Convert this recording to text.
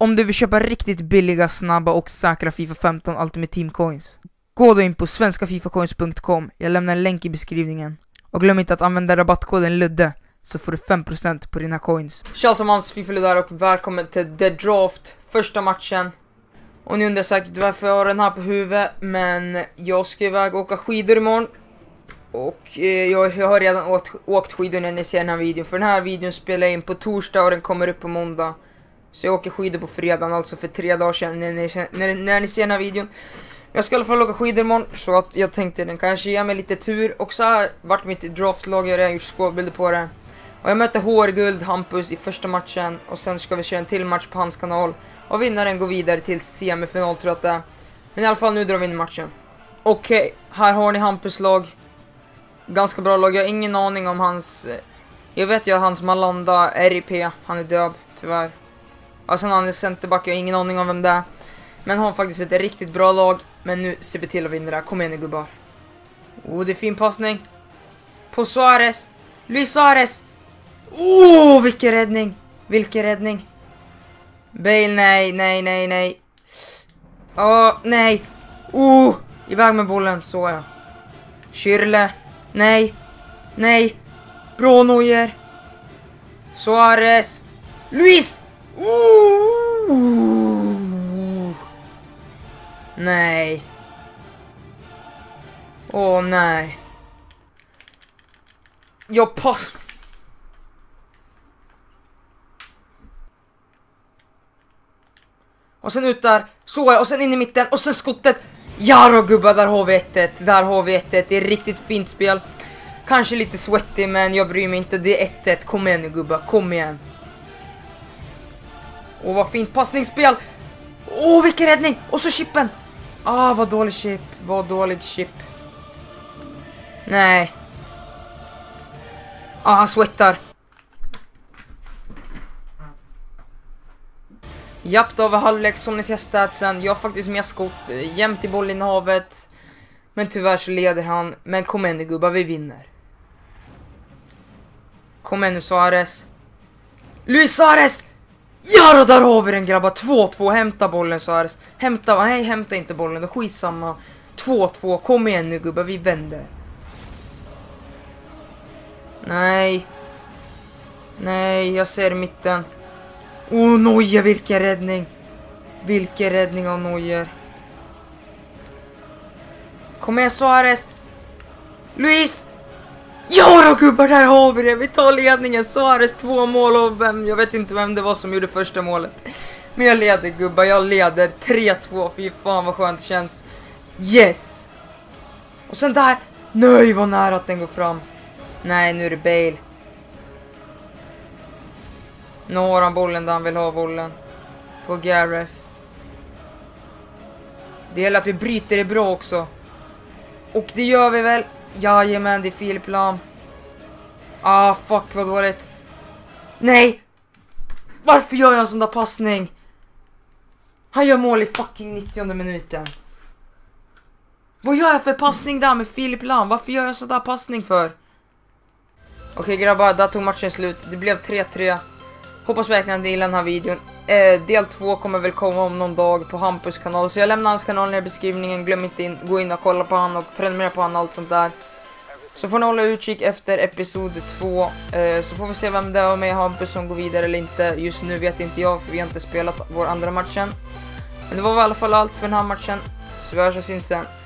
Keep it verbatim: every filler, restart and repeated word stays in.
Om du vill köpa riktigt billiga, snabba och säkra FIFA femton Ultimate Team Coins, gå då in på svenska fifa coins punkt com. Jag lämnar en länk i beskrivningen. Och glöm inte att använda rabattkoden Ludde, så får du fem procent på dina coins. Tja sammans, FIFA Ludde och välkommen till The Draft, första matchen. Och ni undrar säkert varför jag har den här på huvudet, men jag ska iväg och åka skidor imorgon. Och eh, jag, jag har redan åkt, åkt skidor när ni ser den här videon. För den här videon spelar jag in på torsdag och den kommer upp på måndag. Så jag åker skidor på fredagen, alltså för tre dagar sedan när ni, när, när ni ser den här videon. Jag ska i alla fall åka skidor imorgon, så att jag tänkte den kanske ger mig lite tur. Och så har varit mitt draftlag, jag har gjort skålbilder på det. Och jag möter Hårguld Hampus i första matchen. Och sen ska vi köra en till match på hans kanal. Och vinnaren går vidare till semifinal, tror jag att det är. Men i alla fall nu drar vi in matchen. Okej, okay, här har ni Hampus lag. Ganska bra lag, jag har ingen aning om hans... Jag vet ju att hans Malanda R I P, han är död, tyvärr. Och sen han är centerback, jag har ingen aning om vem det är. Men han har faktiskt ett riktigt bra lag. Men nu ser vi till att vinna det här. Kom igen, gubbar. Oh, det är fin passning. På Suarez. Luis Suarez. Oh, vilken räddning. Vilken räddning. Bale, nej, nej, nej, nej. Åh, oh, nej. Oh, iväg med bollen, så ja. Schürrle. Nej. Nej. Bra Neuer. Suarez. Luis. Oh. Nej. Åh, oh, nej. Jag pass. Och sen ut där. Så, och sen in i mitten. Och sen skottet. Ja då gubbar, där har vi ett ett. Där har vi ett ett. Det är riktigt fint spel. Kanske lite sweaty, men jag bryr mig inte. Det är ett ett. Kom igen nu gubbar, kom igen. Åh, vad fint passningsspel. Åh, vilken räddning. Och så chippen. Ah, vad dålig chip. Vad dålig chip. Nej. Ah, han sweatar. Japp, då var halvlek som ni ser statsen. Jag har faktiskt mer skott. Jämt i bollinnehavet. Men tyvärr så leder han. Men kom igen nu gubbar, vi vinner. Kom igen nu Suarez. Luis Suarez. Ja då, där har vi den grabbar. två två, hämta bollen Suarez. Hämta, nej hämta inte bollen, det är skitsamma. två två, kom igen nu gubbar, vi vänder. Nej. Nej, jag ser mitten. Oh, Neuer, vilken räddning. Vilken räddning av Neuer. Kom igen Suarez. Luis. Ja då gubbar, där har vi det. Vi tar ledningen. Suarez två mål av vem? Jag vet inte vem det var som gjorde första målet. Men jag leder gubbar, jag leder tre två. Fy fan vad skönt det känns. Yes. Och sen där. Nej, vad nära att den går fram. Nej, nu är det Bale. Nu har han bollen där han vill ha bollen. På Gareth. Det gäller att vi bryter det bra också. Och det gör vi väl. Jajamän, det är Filip Lam. Ah, fuck vad dåligt. Nej. Varför gör jag en sån där passning? Han gör mål i fucking nittionde minuten. Vad gör jag för passning där med Filip Lam? Varför gör jag sån där passning för? Okej okay, grabbar, där tog matchen slut. Det blev tre tre. Hoppas verkligen att ni gillar den här videon. eh, Del två kommer väl komma om någon dag på Hampus kanal. Så jag lämnar hans kanal ner i beskrivningen. Glöm inte in, gå in och kolla på han och prenumerera på han och allt sånt där. Så får ni hålla utkik efter episod två. eh, Så får vi se vem det är med Hampus som går vidare eller inte. Just nu vet inte jag, för vi har inte spelat vår andra matchen. Men det var i alla fall allt för den här matchen. Så vi hörs och syns sen.